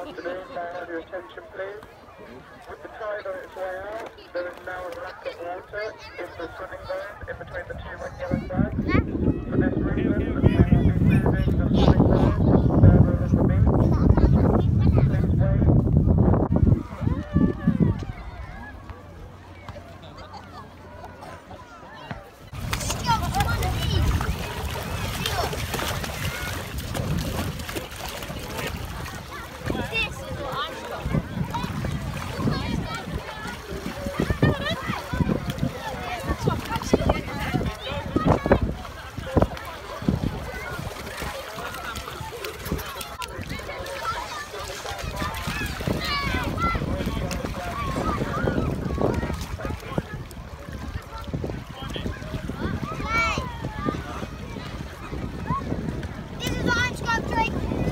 afternoon, may I have your attention please? With the tide on its way out, there is now a lack of water in the swimming zone in between the two yellow flags. For this reason, we will be moving the swimming zone further along the beach. Please wait. This is Orange Club Drake.